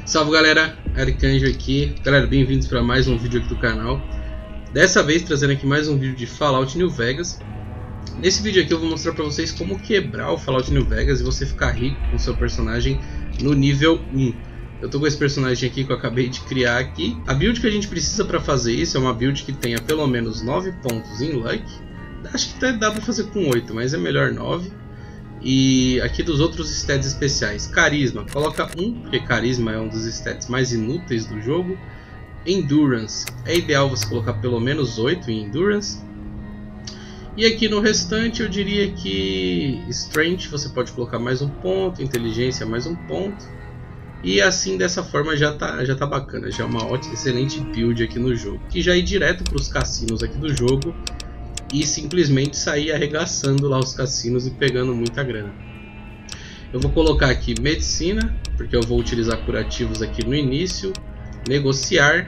Salve galera, Arcanjo aqui. Galera, bem-vindos para mais um vídeo aqui do canal. Dessa vez trazendo aqui mais um vídeo de Fallout New Vegas. Nesse vídeo aqui eu vou mostrar para vocês como quebrar o Fallout New Vegas e você ficar rico com o seu personagem no nível 1. Eu tô com esse personagem aqui que eu acabei de criar aqui. A build que a gente precisa para fazer isso é uma build que tenha pelo menos 9 pontos em Luck. Acho que até dá para fazer com 8, mas é melhor 9. E aqui dos outros stats especiais, Carisma, coloca 1, porque Carisma é um dos stats mais inúteis do jogo. Endurance, é ideal você colocar pelo menos 8 em Endurance. E aqui no restante eu diria que Strength você pode colocar mais um ponto, Inteligência mais um ponto. E assim dessa forma já tá bacana, já é uma ótima, excelente build aqui no jogo. Que já ir direto para os cassinos aqui do jogo e simplesmente sair arregaçando lá os cassinos e pegando muita grana. Eu vou colocar aqui medicina, porque eu vou utilizar curativos aqui no início, negociar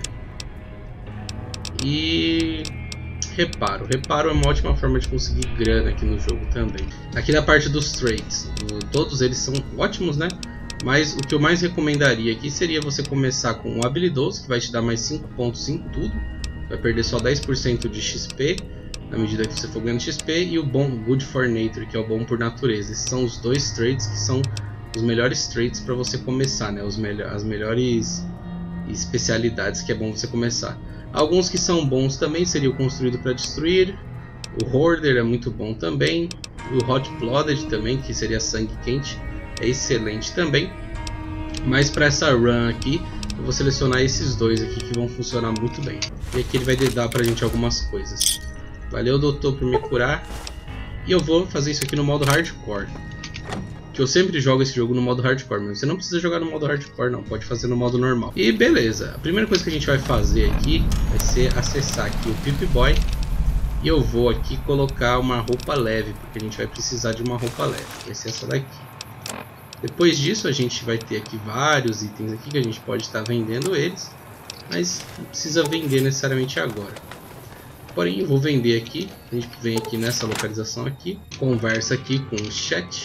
e reparo. Reparo é uma ótima forma de conseguir grana aqui no jogo também. Aqui na parte dos traits, todos eles são ótimos, né? Mas o que eu mais recomendaria aqui seria você começar com o habilidoso, que vai te dar mais 5 pontos em tudo, vai perder só 10% de XP na medida que você for ganhando XP, e o bom, Good for Nature, que é o bom por natureza. Esses são os dois traits que são os melhores traits para você começar, né? As melhores especialidades que é bom você começar. Alguns que são bons também seria o Construído para Destruir, o Hoarder é muito bom também, o Hot Blooded também, que seria Sangue Quente, é excelente também. Mas para essa run aqui, eu vou selecionar esses dois aqui que vão funcionar muito bem. E aqui ele vai dar pra gente algumas coisas. Valeu, doutor, por me curar. E eu vou fazer isso aqui no modo hardcore, que eu sempre jogo esse jogo no modo hardcore, mas você não precisa jogar no modo hardcore não, pode fazer no modo normal. E beleza, a primeira coisa que a gente vai fazer aqui vai ser acessar aqui o Pip-Boy. E eu vou aqui colocar uma roupa leve, porque a gente vai precisar de uma roupa leve, vai ser essa daqui. Depois disso a gente vai ter aqui vários itens aqui que a gente pode estar vendendo eles, mas não precisa vender necessariamente agora. Porém, eu vou vender aqui. A gente vem aqui nessa localização aqui, conversa aqui com o chat.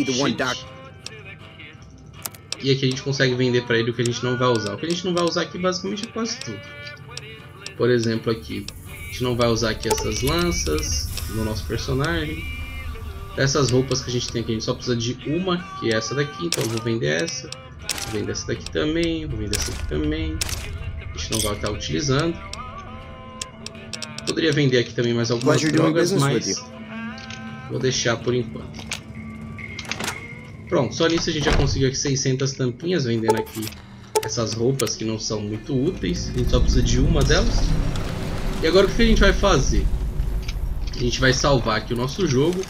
E aqui a gente consegue vender para ele o que a gente não vai usar. O que a gente não vai usar aqui basicamente é quase tudo. Por exemplo, aqui a gente não vai usar aqui essas lanças no nosso personagem. Essas roupas que a gente tem aqui, a gente só precisa de uma, que é essa daqui. Então eu vou vender essa. Vou vender essa daqui também. Vou vender essa aqui também. A gente não vai estar utilizando. Poderia vender aqui também mais algumas drogas, mas vou deixar por enquanto. Pronto, só nisso a gente já conseguiu aqui 600 tampinhas vendendo aqui essas roupas que não são muito úteis. A gente só precisa de uma delas. E agora o que a gente vai fazer? A gente vai salvar aqui o nosso jogo.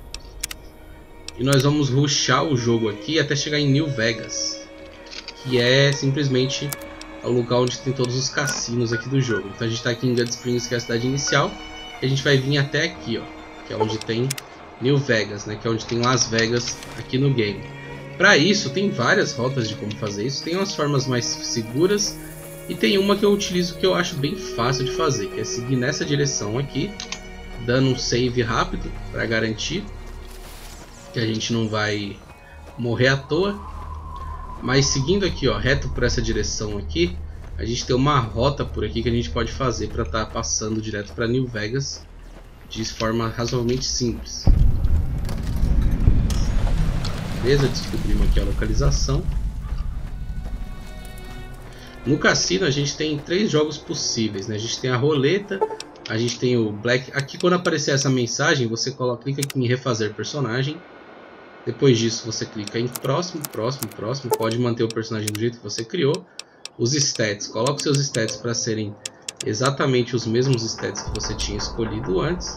E nós vamos rushar o jogo aqui até chegar em New Vegas, que é simplesmente o lugar onde tem todos os cassinos aqui do jogo. Então a gente está aqui em Good Springs, que é a cidade inicial, e a gente vai vir até aqui, ó, que é onde tem New Vegas, né, que é onde tem Las Vegas aqui no game. Para isso tem várias rotas de como fazer isso, tem umas formas mais seguras e tem uma que eu utilizo que eu acho bem fácil de fazer, que é seguir nessa direção aqui, dando um save rápido para garantir que a gente não vai morrer à toa. Mas seguindo aqui, ó, reto por essa direção aqui, a gente tem uma rota por aqui que a gente pode fazer para estar passando direto para New Vegas de forma razoavelmente simples. Beleza, descobrimos aqui a localização. No cassino a gente tem 3 jogos possíveis, né? A gente tem a roleta, a gente tem o Black. Aqui quando aparecer essa mensagem, você clica aqui em refazer personagem. Depois disso você clica em próximo, pode manter o personagem do jeito que você criou. Os stats, coloque seus stats para serem exatamente os mesmos stats que você tinha escolhido antes.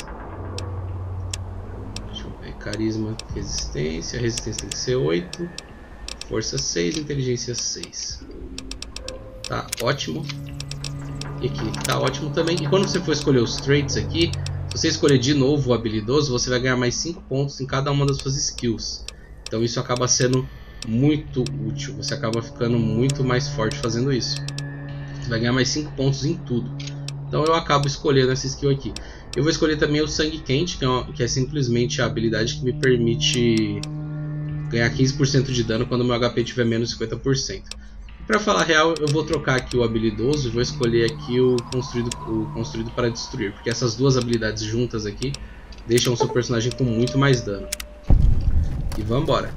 Deixa eu ver, carisma, resistência tem que ser 8, força 6, inteligência 6. Tá ótimo. E aqui tá ótimo também. E quando você for escolher os traits aqui, se você escolher de novo o habilidoso, você vai ganhar mais 5 pontos em cada uma das suas skills. Então isso acaba sendo muito útil. Você acaba ficando muito mais forte fazendo isso. Você vai ganhar mais 5 pontos em tudo. Então eu acabo escolhendo essa skill aqui. Eu vou escolher também o Sangue Quente, que é simplesmente a habilidade que me permite ganhar 15% de dano quando meu HP tiver menos 50%. Pra falar a real, eu vou trocar aqui o habilidoso e vou escolher aqui o construído para destruir, porque essas duas habilidades juntas aqui deixam o seu personagem com muito mais dano. E vambora.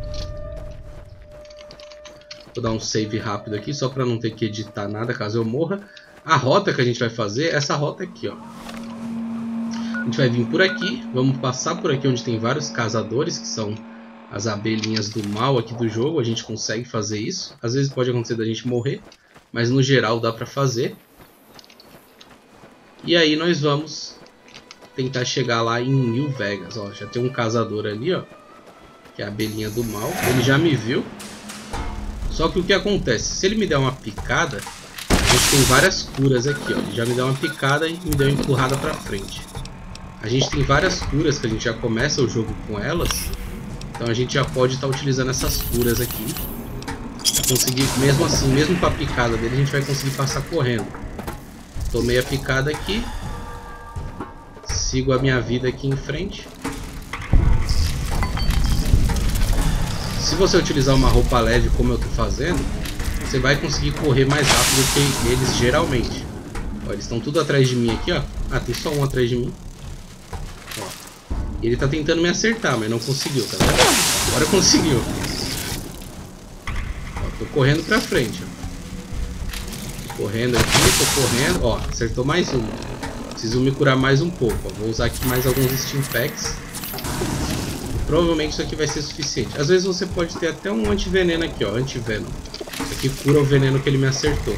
Vou dar um save rápido aqui, só para não ter que editar nada caso eu morra. A rota que a gente vai fazer é essa rota aqui, ó. A gente vai vir por aqui, vamos passar por aqui onde tem vários caçadores, que são as abelhinhas do mal aqui do jogo. A gente consegue fazer isso. Às vezes pode acontecer da gente morrer, mas no geral dá pra fazer. E aí nós vamos tentar chegar lá em New Vegas. Ó, já tem um caçador ali, ó, que é a abelhinha do mal. Ele já me viu. Só que o que acontece? Se ele me der uma picada, a gente tem várias curas aqui, ó. Ele já me deu uma picada e me deu uma empurrada pra frente. A gente tem várias curas que a gente já começa o jogo com elas. Então a gente já pode estar utilizando essas curas aqui. Pra conseguir, mesmo assim, mesmo com a picada dele, a gente vai conseguir passar correndo. Tomei a picada aqui. Sigo a minha vida aqui em frente. Se você utilizar uma roupa leve como eu estou fazendo, você vai conseguir correr mais rápido que eles geralmente. Ó, eles estão tudo atrás de mim aqui, ó. Ah, tem só um atrás de mim. Ó. Ele está tentando me acertar, mas não conseguiu, tá vendo? Agora conseguiu. Ó, tô correndo pra frente, ó. Tô correndo aqui, tô correndo. Ó, acertou mais um. Preciso me curar mais um pouco, ó. Vou usar aqui mais alguns Steam Packs. Provavelmente isso aqui vai ser suficiente. Às vezes você pode ter até um antiveneno aqui, ó. Antivenom. Isso aqui cura o veneno que ele me acertou.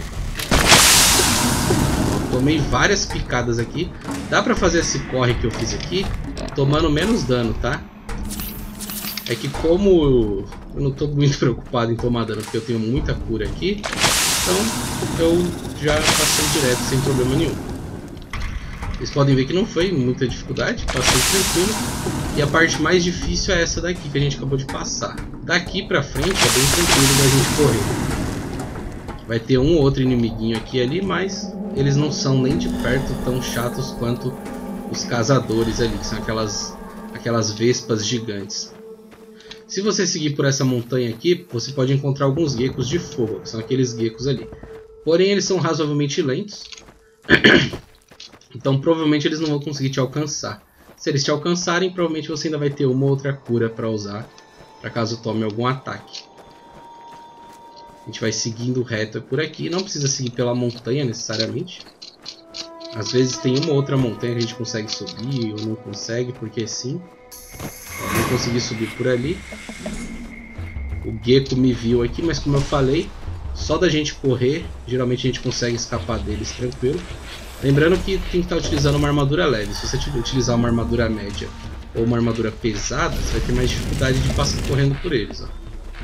Tomei várias picadas aqui. Dá pra fazer esse corre que eu fiz aqui tomando menos dano, tá? É que como eu não tô muito preocupado em tomar dano, porque eu tenho muita cura aqui, então eu já passei direto sem problema nenhum. Vocês podem ver que não foi muita dificuldade, passei tranquilo. E a parte mais difícil é essa daqui que a gente acabou de passar. Daqui pra frente é bem tranquilo da gente correr. Vai ter um ou outro inimiguinho aqui e ali, mas eles não são nem de perto tão chatos quanto os caçadores ali, que são aquelas vespas gigantes. Se você seguir por essa montanha aqui, você pode encontrar alguns geckos de fogo, que são aqueles geckos ali. Porém, eles são razoavelmente lentos. Então provavelmente eles não vão conseguir te alcançar. Se eles te alcançarem, provavelmente você ainda vai ter uma outra cura para usar, para caso tome algum ataque. A gente vai seguindo reto por aqui. Não precisa seguir pela montanha necessariamente. Às vezes tem uma outra montanha que a gente consegue subir ou não consegue, porque sim. Eu não consegui subir por ali. O gecko me viu aqui, mas como eu falei, só da gente correr, geralmente a gente consegue escapar deles tranquilo. Lembrando que tem que estar utilizando uma armadura leve. Se você utilizar uma armadura média ou uma armadura pesada, você vai ter mais dificuldade de passar correndo por eles, ó.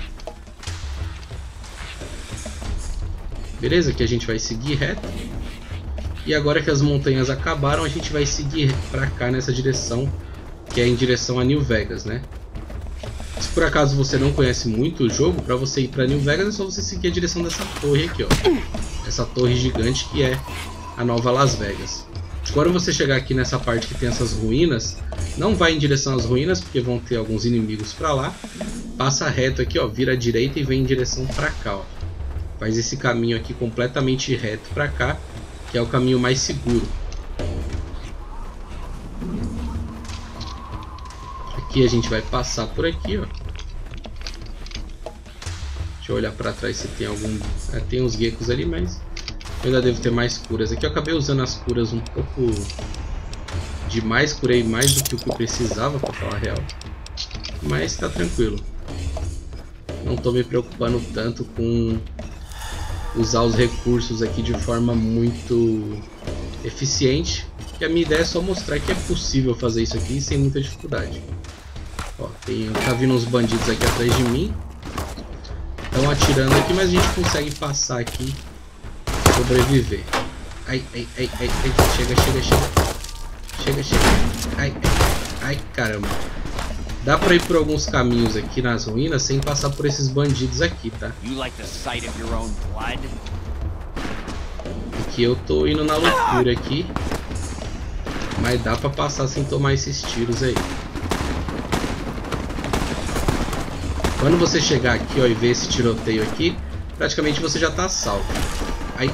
Beleza? Aqui a gente vai seguir reto. E agora que as montanhas acabaram, a gente vai seguir pra cá nessa direção, que é em direção a New Vegas, né? Se por acaso você não conhece muito o jogo, pra você ir pra New Vegas é só você seguir a direção dessa torre aqui, ó. Essa torre gigante que é a nova Las Vegas. Quando você chegar aqui nessa parte que tem essas ruínas, não vai em direção às ruínas, porque vão ter alguns inimigos pra lá. Passa reto aqui, ó, vira à direita e vem em direção pra cá, ó. Faz esse caminho aqui completamente reto pra cá, que é o caminho mais seguro. Aqui a gente vai passar por aqui, ó. Deixa eu olhar pra trás se tem algum... tem uns geckos ali, mas eu ainda devo ter mais curas. Aqui eu acabei usando as curas um pouco demais, curei mais do que o que eu precisava, pra falar a real. Mas tá tranquilo. Não tô me preocupando tanto com usar os recursos aqui de forma muito eficiente. E a minha ideia é só mostrar que é possível fazer isso aqui sem muita dificuldade. Ó, tá vindo uns bandidos aqui atrás de mim. Estão atirando aqui, mas a gente consegue passar aqui e sobreviver. Ai, ai, ai, ai, ai, chega, chega, chega. Chega, chega. Ai, ai, ai, caramba. Dá pra ir por alguns caminhos aqui nas ruínas sem passar por esses bandidos aqui, tá? Aqui eu tô indo na loucura aqui. Mas dá pra passar sem tomar esses tiros aí. Quando você chegar aqui, ó, e ver esse tiroteio aqui, praticamente você já tá salvo. Ai.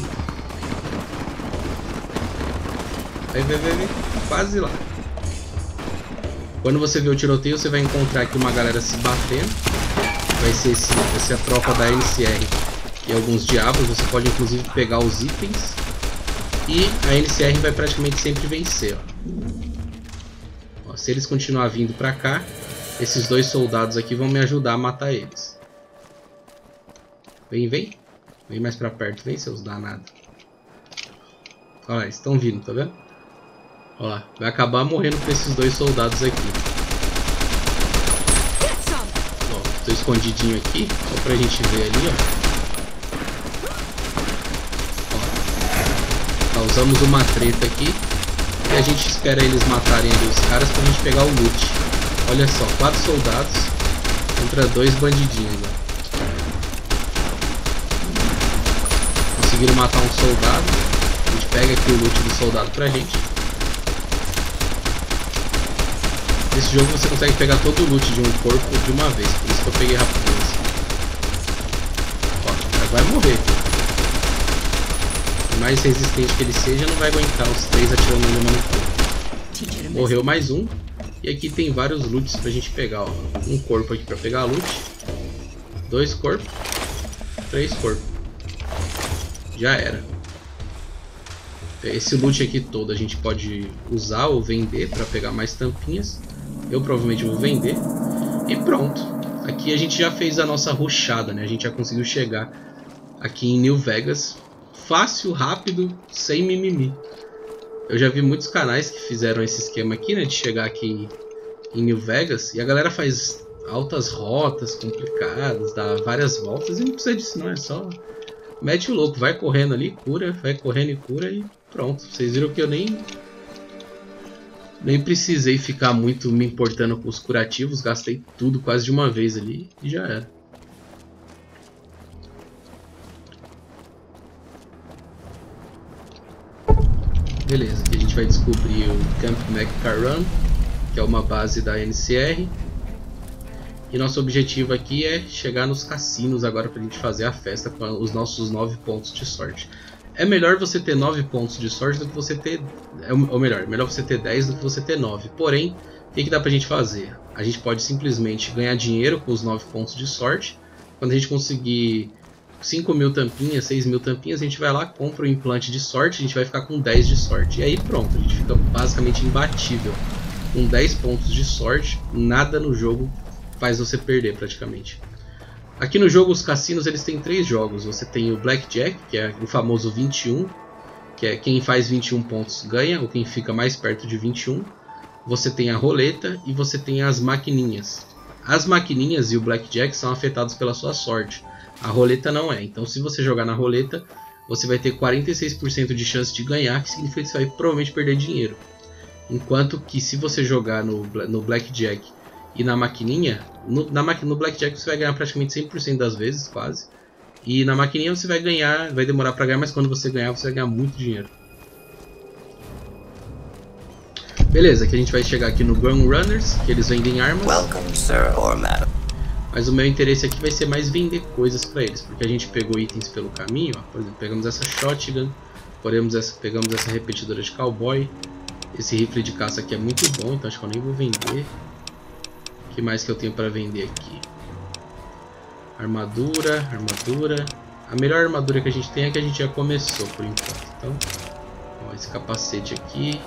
Vai. Quase lá. Quando você vê o tiroteio, você vai encontrar aqui uma galera se batendo. Vai ser essa tropa da NCR e alguns diabos. Você pode inclusive pegar os itens. E a NCR vai praticamente sempre vencer. Ó, se eles continuar vindo pra cá, esses dois soldados aqui vão me ajudar a matar eles. Vem. Vem mais pra perto. Vem, seus danados. Olha lá, eles estão vindo, tá vendo? Olha lá, vai acabar morrendo com esses dois soldados aqui. Ó, tô escondidinho aqui, só pra gente ver ali, ó. Causamos uma treta aqui. E a gente espera eles matarem ali os caras pra gente pegar o loot. Olha só, 4 soldados contra 2 bandidinhos, ó. Conseguiram matar um soldado. A gente pega aqui o loot do soldado pra gente. Nesse jogo você consegue pegar todo o loot de um corpo de uma vez, por isso que eu peguei rapidez. Ó, o cara vai morrer. Por mais resistente que ele seja, não vai aguentar os 3 atirando no mesmo corpo. Morreu mais um. E aqui tem vários loots pra gente pegar, ó. Um corpo aqui pra pegar loot. 2 corpos. 3 corpos. Já era. Esse loot aqui todo a gente pode usar ou vender para pegar mais tampinhas. Eu provavelmente vou vender. E pronto. Aqui a gente já fez a nossa rushada, né? A gente já conseguiu chegar aqui em New Vegas. Fácil, rápido, sem mimimi. Eu já vi muitos canais que fizeram esse esquema aqui, né? De chegar aqui em New Vegas. E a galera faz altas rotas complicadas, dá várias voltas. E não precisa disso não, é só... mete o louco, vai correndo ali, cura, vai correndo e cura e pronto. Vocês viram que eu nem precisei ficar muito me importando com os curativos. Gastei tudo quase de uma vez ali e já era. Beleza, aqui a gente vai descobrir o Camp McCarran, que é uma base da NCR. E nosso objetivo aqui é chegar nos cassinos agora pra gente fazer a festa com os nossos 9 pontos de sorte. É melhor você ter 9 pontos de sorte do que você ter... Ou melhor, é melhor você ter 10 do que você ter 9. Porém, o que dá pra gente fazer? A gente pode simplesmente ganhar dinheiro com os 9 pontos de sorte. Quando a gente conseguir 5.000 tampinhas, 6.000 tampinhas, a gente vai lá, compra o implante de sorte, a gente vai ficar com 10 de sorte. E aí pronto, a gente fica basicamente imbatível. Com 10 pontos de sorte, nada no jogo faz você perder praticamente. Aqui no jogo os cassinos eles têm 3 jogos. Você tem o Blackjack, que é o famoso 21, que é quem faz 21 pontos ganha, ou quem fica mais perto de 21. Você tem a roleta e você tem as maquininhas. As maquininhas e o Blackjack são afetados pela sua sorte. A roleta não é. Então se você jogar na roleta, você vai ter 46% de chance de ganhar, que significa que você vai provavelmente perder dinheiro. Enquanto que se você jogar no Blackjack e na maquininha, no Blackjack você vai ganhar praticamente 100% das vezes, quase. E na maquininha você vai ganhar, vai demorar pra ganhar, mas quando você ganhar, você vai ganhar muito dinheiro. Beleza, aqui a gente vai chegar aqui no Gun Runners, que eles vendem armas. Welcome, sir or madam. Mas o meu interesse aqui vai ser mais vender coisas pra eles, porque a gente pegou itens pelo caminho, ó. Por exemplo, pegamos essa shotgun, pegamos essa repetidora de cowboy. Esse rifle de caça aqui é muito bom, então acho que eu nem vou vender. O que mais que eu tenho para vender aqui? Armadura. A melhor armadura que a gente tem é que a gente já começou por enquanto. Então, ó, esse capacete aqui.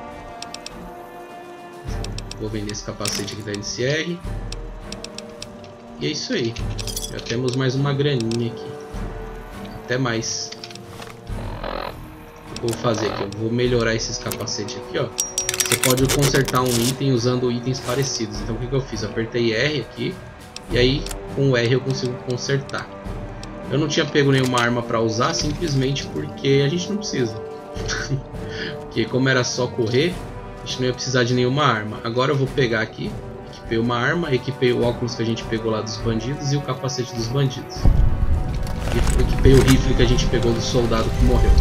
Vou vender esse capacete aqui da NCR. E é isso aí. Já temos mais uma graninha aqui. Até mais. O que eu vou fazer aqui? Eu vou melhorar esses capacetes aqui, ó. Você pode consertar um item usando itens parecidos. Então o que eu fiz? Eu apertei R aqui. E aí com o R eu consigo consertar. Eu não tinha pego nenhuma arma para usar, simplesmente porque a gente não precisa. Porque como era só correr, a gente não ia precisar de nenhuma arma. Agora eu vou pegar aqui, equipei uma arma, equipei o óculos que a gente pegou lá dos bandidos e o capacete dos bandidos. E equipei o rifle que a gente pegou do soldado que morreu.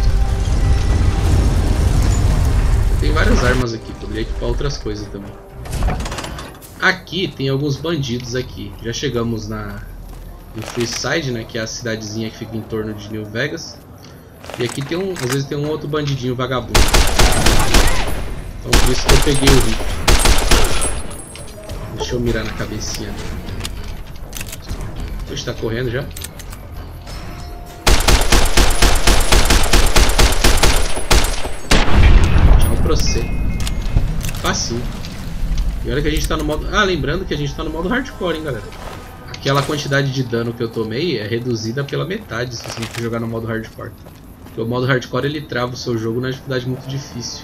Tem várias armas aqui, poderia equipar outras coisas também. Aqui tem alguns bandidos aqui. Já chegamos em Freeside, né, que é a cidadezinha que fica em torno de New Vegas. E aqui tem às vezes tem um outro bandidinho vagabundo. Então por isso que eu peguei o Rift. Deixa eu mirar na cabecinha dele. Oxe, tá correndo já? Tchau pra você. Facinho. E olha que a gente tá no modo... Ah, lembrando que a gente tá no modo hardcore, hein, galera. Aquela quantidade de dano que eu tomei é reduzida pela metade se você for jogar no modo hardcore. Porque o modo hardcore ele trava o seu jogo na dificuldade muito difícil.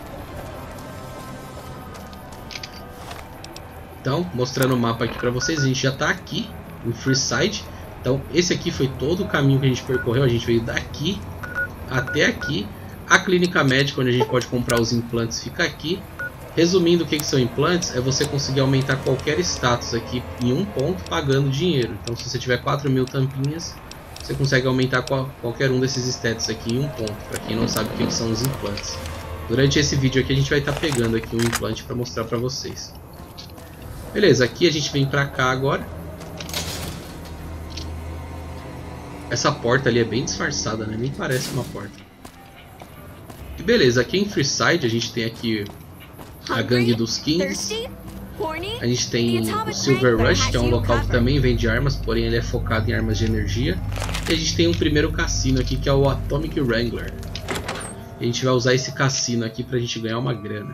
Então, mostrando o mapa aqui pra vocês, a gente já tá aqui em Freeside. Então, esse aqui foi todo o caminho que a gente percorreu. A gente veio daqui até aqui. A clínica médica, onde a gente pode comprar os implantes, fica aqui. Resumindo, o que são implantes? É você conseguir aumentar qualquer status aqui em um ponto pagando dinheiro. Então, se você tiver 4.000 tampinhas, você consegue aumentar qualquer um desses status aqui em um ponto. Para quem não sabe o que são os implantes. Durante esse vídeo aqui, a gente vai estar pegando aqui um implante para mostrar para vocês. Beleza, aqui a gente vem pra cá agora. Essa porta ali é bem disfarçada, né? Nem parece uma porta. E beleza, aqui em Freeside a gente tem aqui a gangue dos Kings. A gente tem o Silver Rush, que é um local que também vende armas, porém ele é focado em armas de energia. E a gente tem um primeiro cassino aqui, que é o Atomic Wrangler. E a gente vai usar esse cassino aqui pra gente ganhar uma grana.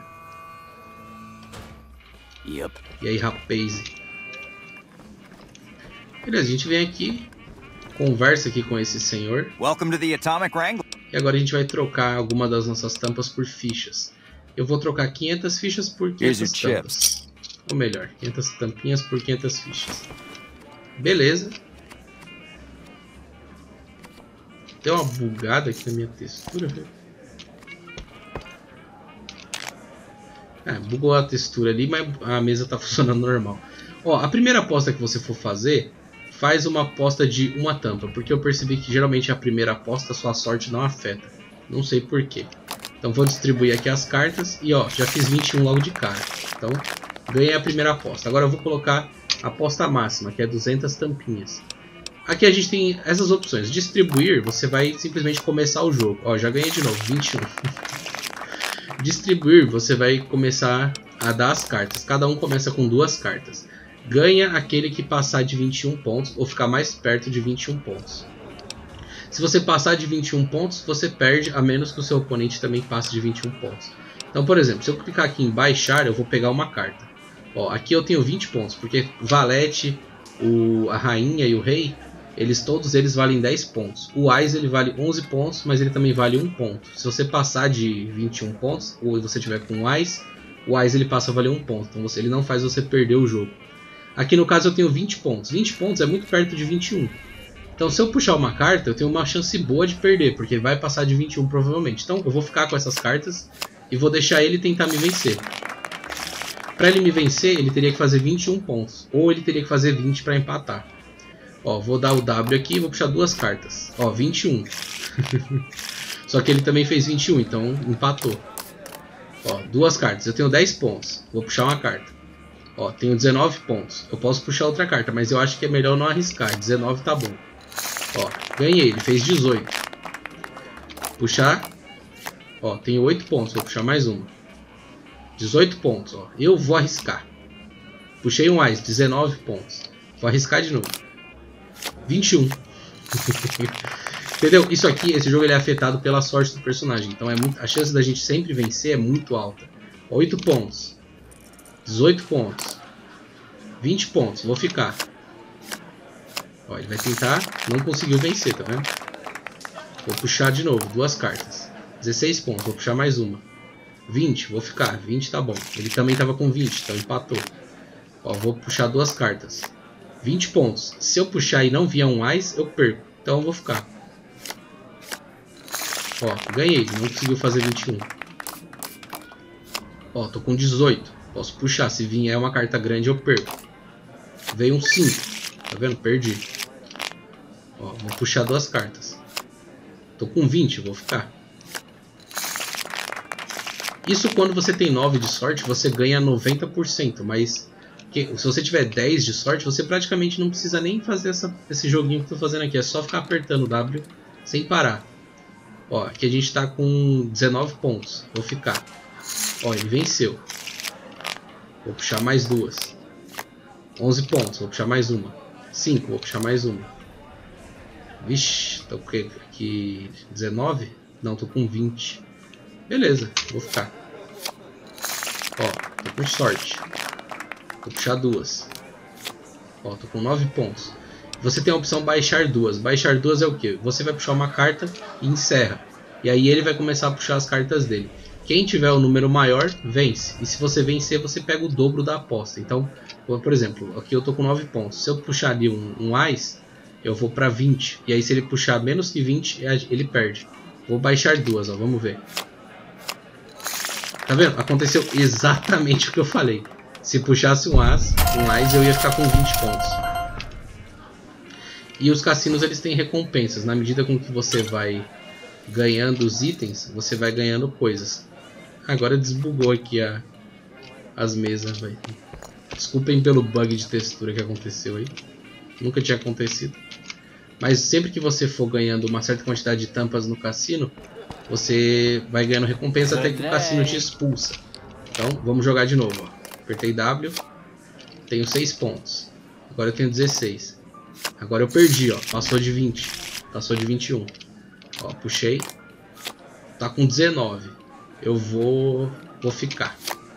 E aí, rapaz. Beleza, a gente vem aqui, conversa aqui com esse senhor. Welcome to the Atomic Wrangler. E agora a gente vai trocar alguma das nossas tampas por fichas. Eu vou trocar 500 fichas por 500 tampas. Ou melhor, 500 tampinhas por 500 fichas. Beleza. Deu uma bugada aqui na minha textura, velho. Bugou a textura ali, mas a mesa tá funcionando normal. Ó, a primeira aposta que você for fazer, faz uma aposta de uma tampa, porque eu percebi que geralmente a primeira aposta sua sorte não afeta. Não sei porquê. Então vou distribuir aqui as cartas e ó, já fiz 21 logo de cara. Então ganhei a primeira aposta. Agora eu vou colocar a aposta máxima, que é 200 tampinhas. Aqui a gente tem essas opções. Distribuir, você vai simplesmente começar o jogo. Ó, já ganhei de novo, 21. Distribuir, você vai começar a dar as cartas. Cada um começa com 2 cartas. Ganha aquele que passar de 21 pontos ou ficar mais perto de 21 pontos. Se você passar de 21 pontos, você perde, a menos que o seu oponente também passe de 21 pontos. Então, por exemplo, se eu clicar aqui em baixar, eu vou pegar uma carta. Ó, aqui eu tenho 20 pontos, porque Valete, a Rainha e o Rei, todos eles valem 10 pontos. O Ás ele vale 11 pontos, mas ele também vale 1 ponto. Se você passar de 21 pontos, ou você tiver com o Ás ele passa a valer 1 ponto. Então ele não faz você perder o jogo. Aqui no caso eu tenho 20 pontos. 20 pontos é muito perto de 21. Então se eu puxar uma carta, eu tenho uma chance boa de perder, porque ele vai passar de 21 provavelmente. Então eu vou ficar com essas cartas e vou deixar ele tentar me vencer. Para ele me vencer, ele teria que fazer 21 pontos. Ou ele teria que fazer 20 para empatar. Ó, vou dar o W aqui e vou puxar 2 cartas. Ó, 21. Só que ele também fez 21, então empatou. Ó, 2 cartas. Eu tenho 10 pontos. Vou puxar uma carta. Ó, tenho 19 pontos. Eu posso puxar outra carta, mas eu acho que é melhor não arriscar. 19 tá bom. Ó, ganhei. Ele fez 18. Puxar. Ó, tenho 8 pontos. Vou puxar mais uma. 18 pontos, ó. Eu vou arriscar. Puxei um Ás, 19 pontos. Vou arriscar de novo. 21. Entendeu? Isso aqui, esse jogo ele é afetado pela sorte do personagem. Então a chance da gente sempre vencer é muito alta. 8 pontos. 18 pontos. 20 pontos. Vou ficar. Ó, ele vai tentar. Não conseguiu vencer, tá vendo? Vou puxar de novo. 2 cartas. 16 pontos. Vou puxar mais uma. 20. Vou ficar. 20 tá bom. Ele também tava com 20. Então empatou. Ó, vou puxar 2 cartas. 20 pontos. Se eu puxar e não vier um Ás, eu perco. Então eu vou ficar. Ó, ganhei. Ele não conseguiu fazer 21. Ó, tô com 18. Posso puxar. Se vier uma carta grande, eu perco. Veio um 5. Tá vendo? Perdi. Ó, vou puxar 2 cartas. Tô com 20. Vou ficar. Isso quando você tem 9 de sorte, você ganha 90%. Mas Porque se você tiver 10 de sorte, você praticamente não precisa nem fazer esse joguinho que eu tô fazendo aqui. É só ficar apertando o W sem parar. Ó, aqui a gente tá com 19 pontos. Vou ficar. Ó, ele venceu. Vou puxar mais duas. 11 pontos, vou puxar mais uma. 5, vou puxar mais uma. Vixe, tô com aqui 19? Não, tô com 20. Beleza, vou ficar. Ó, tô com sorte. Vou puxar duas. Ó, tô com 9 pontos. Você tem a opção baixar duas. Baixar duas é o que? Você vai puxar uma carta e encerra. E aí ele vai começar a puxar as cartas dele. Quem tiver o número maior, vence. E se você vencer, você pega o dobro da aposta. Então, por exemplo, aqui eu tô com 9 pontos. Se eu puxar ali um Ás, eu vou pra 20. E aí se ele puxar menos que 20, ele perde. Vou baixar duas, ó, vamos ver. Tá vendo? Aconteceu exatamente o que eu falei. Se puxasse um Ás, eu ia ficar com 20 pontos. E os cassinos, eles têm recompensas. Na medida com que você vai ganhando os itens, você vai ganhando coisas. Agora desbugou aqui as mesas, véio. Desculpem pelo bug de textura que aconteceu aí. Nunca tinha acontecido. Mas sempre que você for ganhando uma certa quantidade de tampas no cassino, você vai ganhando recompensa até que o cassino te expulsa. Então, vamos jogar de novo. Ó. Apertei W. Tenho 6 pontos. Agora eu tenho 16. Agora eu perdi, ó. Passou de 20. Passou de 21. Ó, puxei. Tá com 19. Eu vou ficar.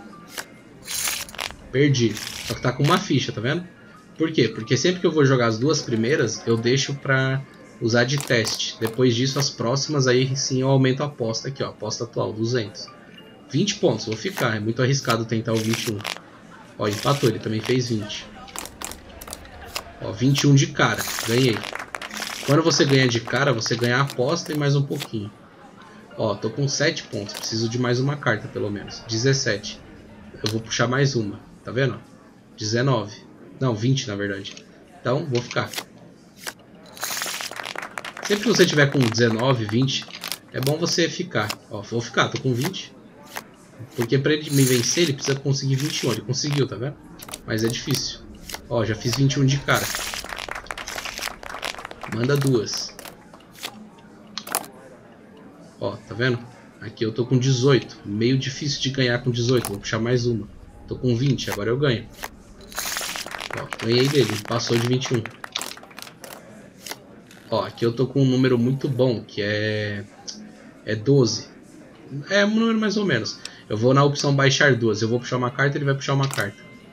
Perdi. Só que tá com uma ficha, tá vendo? Por quê? Porque sempre que eu vou jogar as duas primeiras, eu deixo pra usar de teste. Depois disso, as próximas, aí sim eu aumento a aposta aqui, ó. Aposta atual, 200. 20 pontos, vou ficar. É muito arriscado tentar o 21. Ó, empatou, ele também fez 20. Ó, 21 de cara. Ganhei. Quando você ganha de cara, você ganha a aposta e mais um pouquinho. Ó, tô com 7 pontos. Preciso de mais uma carta, pelo menos. 17. Eu vou puxar mais uma. Tá vendo? 19. Não, 20 na verdade. Então, vou ficar. Sempre que você tiver com 19, 20, é bom você ficar. Ó, vou ficar, tô com 20. Porque pra ele me vencer, ele precisa conseguir 21. Ele conseguiu, tá vendo? Mas é difícil. Ó, já fiz 21 de cara. Manda duas. Ó, tá vendo? Aqui eu tô com 18. Meio difícil de ganhar com 18. Vou puxar mais uma. Tô com 20, agora eu ganho. Ó, ganhei dele, passou de 21. Ó, aqui eu tô com um número muito bom, que é 12. É um número mais ou menos. Eu vou na opção baixar duas. Eu vou puxar uma carta, ele vai puxar uma carta.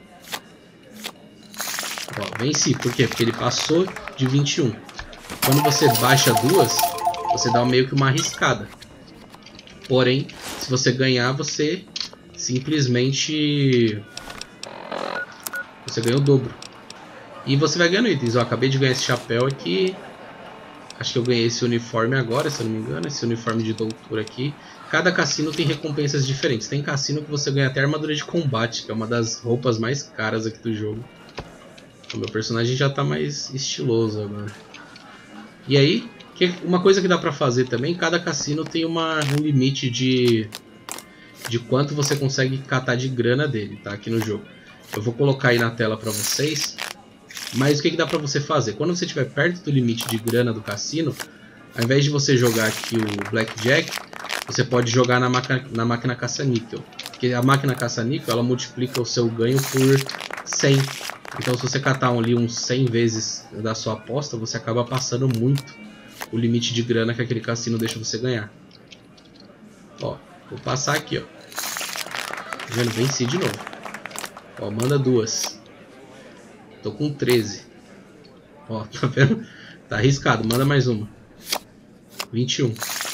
Ó, venci. Por quê? Porque ele passou de 21. Quando você baixa duas, você dá meio que uma arriscada. Porém, se você ganhar, você simplesmente... você ganha o dobro. E você vai ganhando itens. Ó, acabei de ganhar esse chapéu aqui. Acho que eu ganhei esse uniforme agora, se eu não me engano. Esse uniforme de doutor aqui. Cada cassino tem recompensas diferentes. Tem cassino que você ganha até armadura de combate, que é uma das roupas mais caras aqui do jogo. O meu personagem já tá mais estiloso agora. E aí, uma coisa que dá pra fazer também, cada cassino tem um limite de quanto você consegue catar de grana dele, tá? Aqui no jogo. Eu vou colocar aí na tela pra vocês. Mas o que dá pra você fazer? Quando você estiver perto do limite de grana do cassino, ao invés de você jogar aqui o Blackjack, você pode jogar na máquina caça-níquel. Porque a máquina caça-níquel, ela multiplica o seu ganho por 100. Então se você catar ali uns 100 vezes da sua aposta, você acaba passando muito o limite de grana que aquele cassino deixa você ganhar. Ó, vou passar aqui, ó. Tá vendo? Venci de novo. Ó, manda duas. Tô com 13. Ó, tá vendo? Tá arriscado, manda mais uma. 21.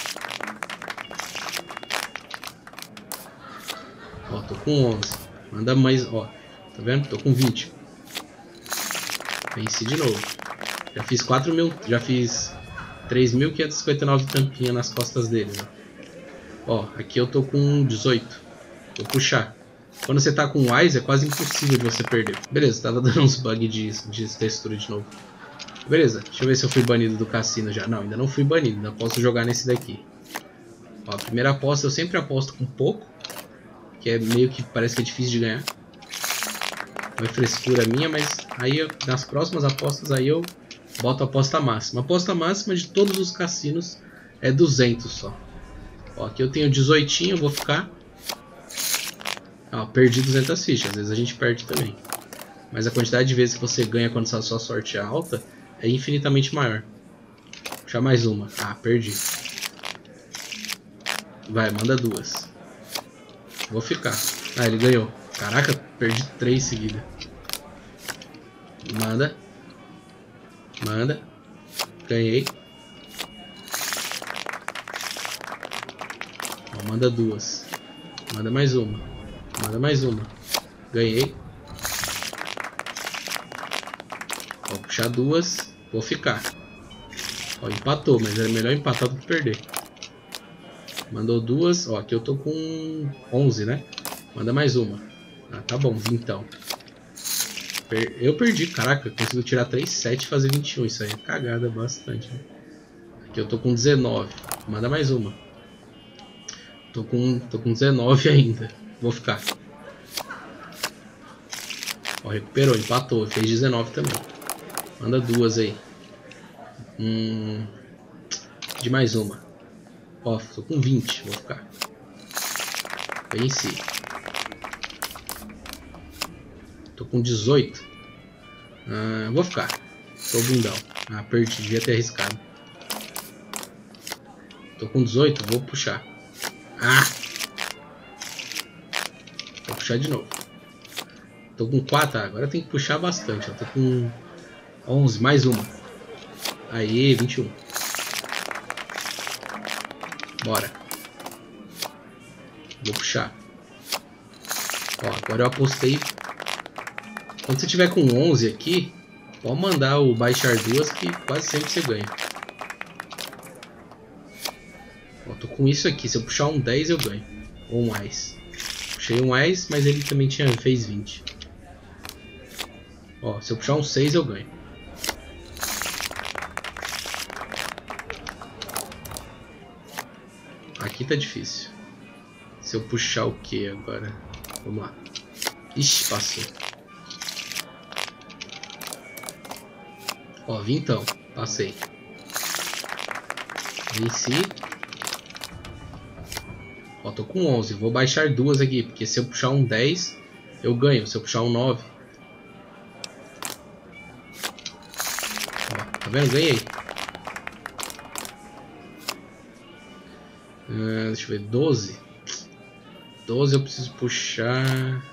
Ó, tô com 11. Manda mais, ó. Tá vendo? Tô com 20. Venci de novo. Já fiz 4.000, já fiz 3.559 tampinhas nas costas dele, né? Ó, aqui eu tô com 18. Vou puxar. Quando você tá com Ás, é quase impossível de você perder. Beleza, tava dando uns bugs de textura de novo. Beleza, deixa eu ver se eu fui banido do cassino já. Não, ainda não fui banido, ainda posso jogar nesse daqui. Ó, a primeira aposta eu sempre aposto com pouco, que é meio que parece que é difícil de ganhar. Não é frescura minha, mas aí nas próximas apostas aí eu boto a aposta máxima. A aposta máxima de todos os cassinos é 200 só. Ó, aqui eu tenho 18, eu vou ficar... Ó, perdi 200 fichas, às vezes a gente perde também. Mas a quantidade de vezes que você ganha quando a sua sorte é alta é infinitamente maior. Puxar mais uma. Ah, perdi. Vai, manda 2. Vou ficar. Ah, ele ganhou. Caraca, perdi 3 seguidas. Manda. Manda. Ganhei. Ó, manda 2. Manda mais uma. Manda mais uma. Ganhei. Vou puxar 2. Vou ficar. Ó, empatou, mas era melhor empatar do que perder. Mandou 2. Ó, aqui eu tô com 11, né? Manda mais uma. Ah, tá bom, então. Eu perdi, caraca, consigo tirar 3, 7 e fazer 21. Isso aí é cagada bastante, né? Aqui eu tô com 19. Manda mais uma. Tô com 19 ainda. Vou ficar. Ó, recuperou, empatou. Fez 19 também. Manda 2 aí. De mais uma. Ó, tô com 20. Vou ficar. Venci. Tô com 18. Vou ficar. Tô bundão. Ah, perdi. Devia ter arriscado. Tô com 18. Vou puxar. Ah! Vou puxar de novo. Tô com 4. Agora tem que puxar bastante. Eu tô com 11. Mais uma. Aí, 21. Bora. Vou puxar. Ó, agora eu apostei. Quando você tiver com 11 aqui, pode mandar o baixar 2 que quase sempre você ganha. Ó, tô com isso aqui. Se eu puxar um 10 eu ganho. Ou um mais. Puxei um mais, mas ele também fez 20. Ó, se eu puxar um 6 eu ganho. Aqui tá difícil. Se eu puxar o que agora? Vamos lá. Ixi, passou. Ó, então. Passei. Venci. Ó, tô com 11. Vou baixar 2 aqui, porque se eu puxar um 10, eu ganho. Se eu puxar um 9... Ó, tá vendo? Ganhei. Deixa eu ver, 12. 12 eu preciso puxar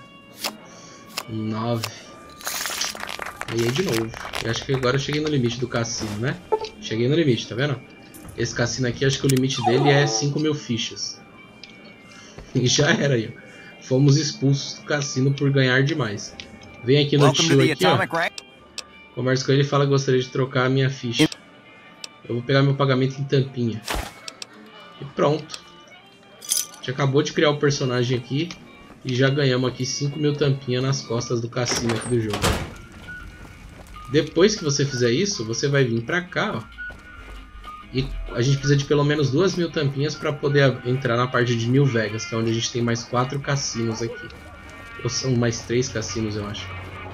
9. Ganhei de novo. Eu acho que agora eu cheguei no limite do cassino, né? Cheguei no limite, tá vendo? Esse cassino aqui, acho que o limite dele é 5.000 fichas. E já era aí, ó. Fomos expulsos do cassino por ganhar demais. Vem aqui no tio aqui, ó. Conversa com ele e fala que gostaria de trocar a minha ficha. Eu vou pegar meu pagamento em tampinha. E pronto. A gente acabou de criar o personagem aqui. E já ganhamos aqui 5.000 tampinhas nas costas do cassino aqui do jogo. Depois que você fizer isso, você vai vir pra cá, ó. E a gente precisa de pelo menos 2.000 tampinhas para poder entrar na parte de New Vegas, que é onde a gente tem mais 4 cassinos aqui. Ou são mais 3 cassinos, eu acho.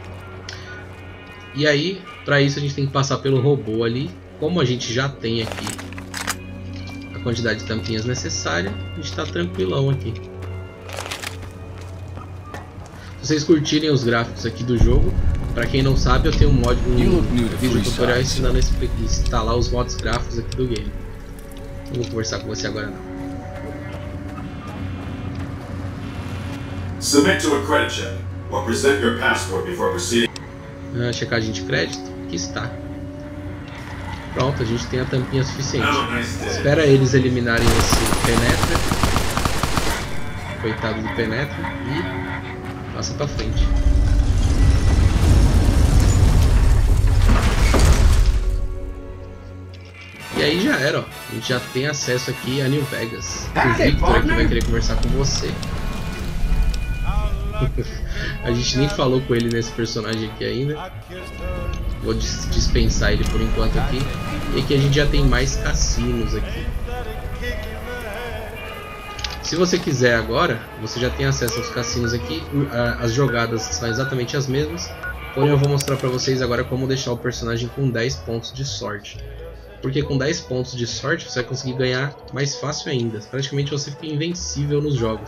E aí, para isso a gente tem que passar pelo robô ali. Como a gente já tem aqui a quantidade de tampinhas necessária, a gente está tranquilão aqui. Se vocês curtirem os gráficos aqui do jogo, para quem não sabe, eu tenho um vídeo tutorial ensinando a instalar os mods gráficos aqui do game. Não vou conversar com você agora não. Submit to a credit check or present your passport before proceeding. Checagem de crédito, aqui está. Pronto, a gente tem a tampinha suficiente. Espera eles eliminarem esse Penetra. Coitado do Penetra. E passa pra frente. E aí já era, ó. A gente já tem acesso aqui a New Vegas. O Victor aqui vai querer conversar com você. A gente nem falou com ele nesse personagem aqui ainda. Vou dispensar ele por enquanto aqui. E aqui a gente já tem mais cassinos aqui. Se você quiser agora, você já tem acesso aos cassinos aqui. As jogadas são exatamente as mesmas. Porém eu vou mostrar pra vocês agora como deixar o personagem com 10 pontos de sorte. Porque com 10 pontos de sorte você vai conseguir ganhar mais fácil ainda. Praticamente você fica invencível nos jogos.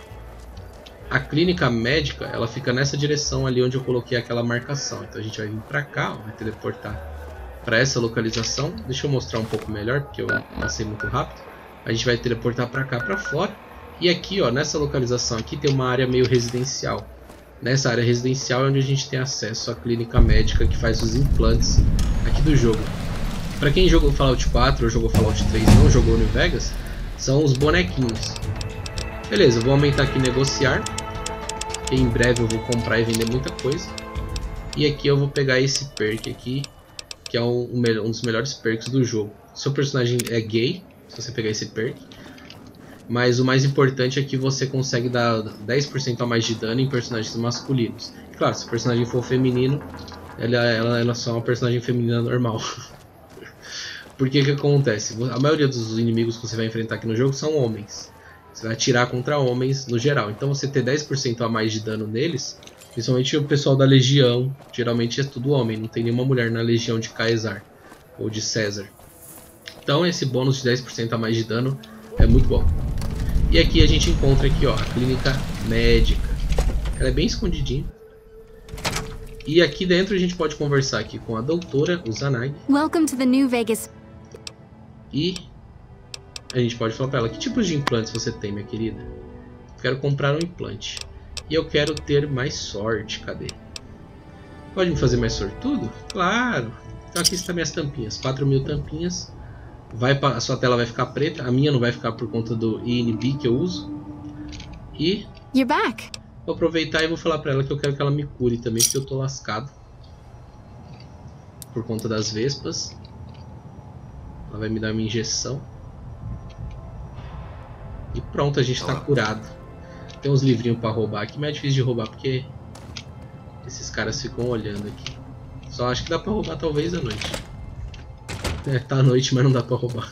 A clínica médica, ela fica nessa direção ali onde eu coloquei aquela marcação. Então a gente vai vir pra cá, ó, vai teleportar para essa localização. Deixa eu mostrar um pouco melhor, porque eu passei muito rápido. A gente vai teleportar para cá, para fora. E aqui, ó, nessa localização aqui tem uma área meio residencial. Nessa área residencial é onde a gente tem acesso à clínica médica que faz os implantes aqui do jogo. Para quem jogou Fallout 4 ou jogou Fallout 3 e não jogou New Vegas, são os bonequinhos. Beleza, eu vou aumentar aqui negociar. Que em breve eu vou comprar e vender muita coisa. E aqui eu vou pegar esse perk aqui, que é um dos melhores perks do jogo. Seu personagem é gay, se você pegar esse perk. Mas o mais importante é que você consegue dar 10% a mais de dano em personagens masculinos. Claro, se o personagem for feminino, ela é só uma personagem feminina normal. Porque que acontece? A maioria dos inimigos que você vai enfrentar aqui no jogo são homens. Você vai atirar contra homens no geral. Então você ter 10% a mais de dano neles, principalmente o pessoal da Legião, geralmente é tudo homem. Não tem nenhuma mulher na Legião de Caesar ou de César. Então esse bônus de 10% a mais de dano é muito bom. E aqui a gente encontra aqui, ó, a clínica médica. Ela é bem escondidinha. E aqui dentro a gente pode conversar aqui com a doutora Uzanagi. Welcome to the New Vegas. E a gente pode falar para ela: que tipos de implantes você tem, minha querida? Quero comprar um implante. E eu quero ter mais sorte. Cadê? Pode me fazer mais sortudo? Claro. Então aqui estão minhas tampinhas. 4.000 tampinhas. A sua tela vai ficar preta. A minha não vai ficar por conta do INB que eu uso. E You're back. vou aproveitar e vou falar para ela que eu quero que ela me cure também, porque eu tô lascado por conta das vespas. Ela vai me dar uma injeção. E pronto, a gente tá curado. Tem uns livrinhos pra roubar aqui, mas é difícil de roubar porque esses caras ficam olhando aqui. Só acho que dá pra roubar talvez à noite. É, tá à noite, mas não dá pra roubar.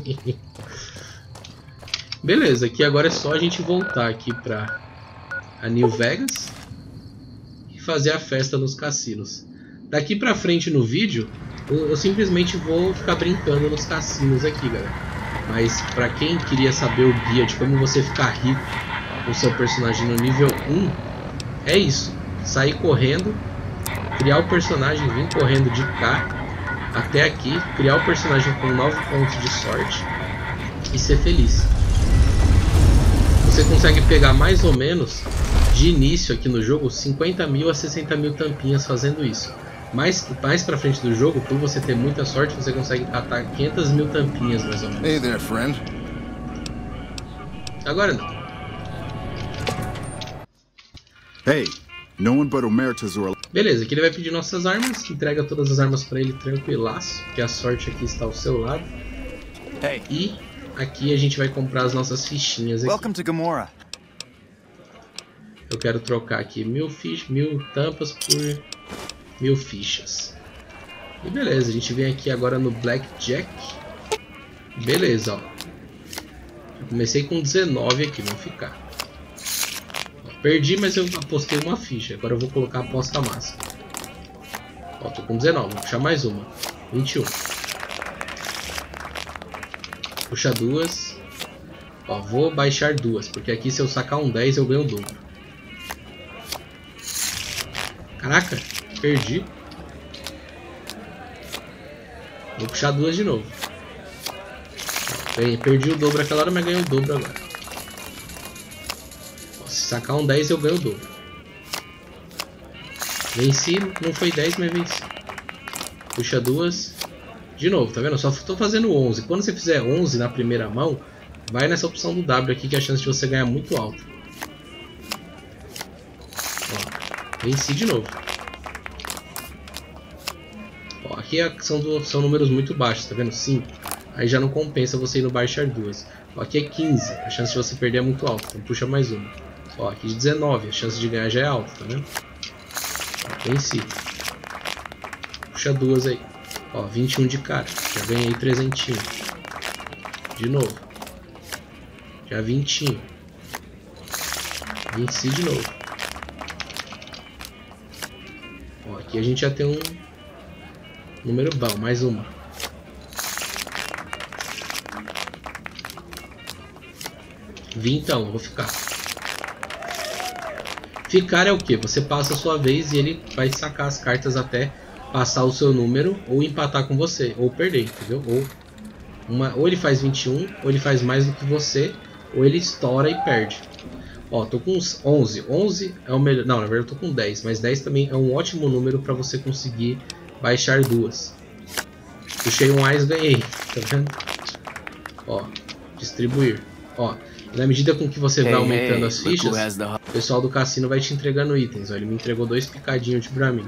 Beleza, aqui agora é só a gente voltar aqui pra a New Vegas e fazer a festa nos cassinos. Daqui pra frente no vídeo, eu simplesmente vou ficar brincando nos cassinos aqui, galera. Mas pra quem queria saber o guia de como você ficar rico com seu personagem no nível 1, é isso. Sair correndo, criar o personagem, vir correndo de cá até aqui, criar o personagem com 9 pontos de sorte e ser feliz. Você consegue pegar mais ou menos de início aqui no jogo 50.000 a 60.000 tampinhas fazendo isso. Mais pra frente do jogo, por você ter muita sorte, você consegue catar 500.000 tampinhas mais ou menos. Hey there, friend. Agora não. Hey, no one but Omertas or... Beleza, aqui ele vai pedir nossas armas. Entrega todas as armas pra ele tranquilaço, porque a sorte aqui está ao seu lado. Hey. E aqui a gente vai comprar as nossas fichinhas aqui. Welcome to Gamora. Eu quero trocar aqui 1000 tampas por 1000 fichas. E beleza, a gente vem aqui agora no Blackjack. Beleza, ó. Eu comecei com 19 aqui, vamos ficar. Ó, perdi, mas eu apostei uma ficha. Agora eu vou colocar a aposta máxima. Ó, tô com 19, vou puxar mais uma. 21. Puxa duas. Ó, vou baixar duas, porque aqui se eu sacar um 10 eu ganho o dobro. Caraca, perdi. Vou puxar duas de novo. Perdi o dobro aquela hora, mas ganhei o dobro agora. Se sacar um 10 eu ganho o dobro. Venci, não foi 10, mas venci. Puxa duas. De novo, tá vendo? Só estou fazendo 11. Quando você fizer 11 na primeira mão, vai nessa opção do W aqui, que a chance de você ganhar é muito alta. Ó, venci de novo. Ó, aqui são números muito baixos, tá vendo? 5. Aí já não compensa você ir no baixar duas. Ó, aqui é 15, a chance de você perder é muito alta, então puxa mais uma. Ó, aqui de 19, a chance de ganhar já é alta, tá vendo? Ó, venci. Puxa duas aí. Ó, 21 de cara, já ganhei 300. De novo. Já 20. 20 de novo. Ó, aqui a gente já tem um número bom, mais uma. Então, vou ficar. Ficar é o que? Você passa a sua vez e ele vai sacar as cartas até passar o seu número ou empatar com você, ou perder, entendeu? Ou ele faz 21, ou ele faz mais do que você, ou ele estoura e perde. Ó, tô com uns 11. 11 é o melhor. Não, na verdade eu tô com 10, mas 10 também é um ótimo número para você conseguir baixar duas. Puxei um AIS, ganhei, tá vendo? Ó, distribuir. Ó, na medida com que você vai aumentando as fichas, o pessoal do cassino vai te entregando itens. Ó, ele me entregou 2 picadinhos de Brahmin.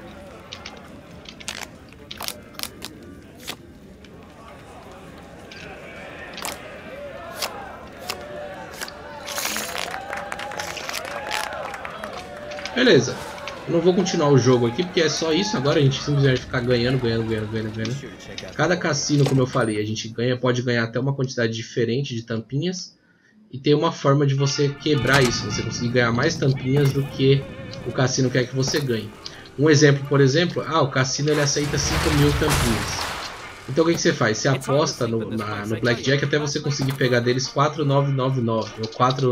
Beleza, eu não vou continuar o jogo aqui porque é só isso. Agora a gente simplesmente ficar ganhando. Cada cassino, como eu falei, a gente pode ganhar até uma quantidade diferente de tampinhas. E tem uma forma de você quebrar isso, você conseguir ganhar mais tampinhas do que o cassino quer que você ganhe. Um exemplo, por exemplo, o cassino ele aceita 5.000 tampinhas. Então o que você faz? Você aposta no Blackjack até você conseguir pegar deles 4.999 ou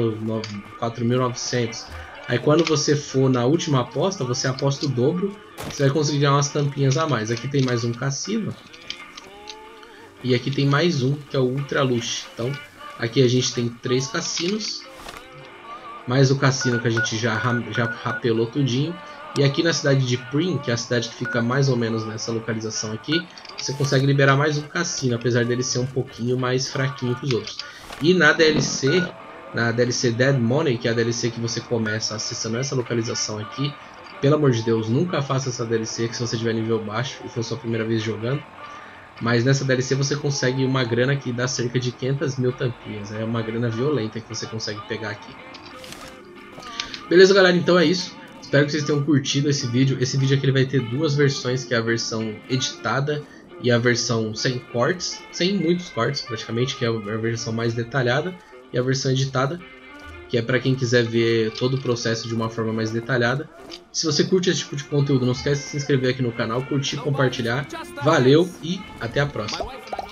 4.900. Aí quando você for na última aposta, você aposta o dobro, você vai conseguir ganhar umas tampinhas a mais. Aqui tem mais um cassino. E aqui tem mais um, que é o Ultra Luxe. Então, aqui a gente tem 3 cassinos. Mais o cassino que a gente já rapelou tudinho. E aqui na cidade de Prim, que é a cidade que fica mais ou menos nessa localização aqui, você consegue liberar mais um cassino, apesar dele ser um pouquinho mais fraquinho que os outros. E na DLC Dead Money, que é a DLC que você começa acessando essa localização aqui, pelo amor de Deus, nunca faça essa DLC que se você tiver nível baixo e for sua primeira vez jogando. Mas nessa DLC você consegue uma grana que dá cerca de 500.000 tampinhas. É uma grana violenta que você consegue pegar aqui. Beleza, galera? Então é isso. Espero que vocês tenham curtido esse vídeo. Esse vídeo aqui ele vai ter 2 versões, que é a versão editada e a versão sem cortes. Sem muitos cortes, praticamente, que é a versão mais detalhada. E a versão editada, que é para quem quiser ver todo o processo de uma forma mais detalhada. Se você curte esse tipo de conteúdo, não esquece de se inscrever aqui no canal, curtir, compartilhar. Valeu e até a próxima.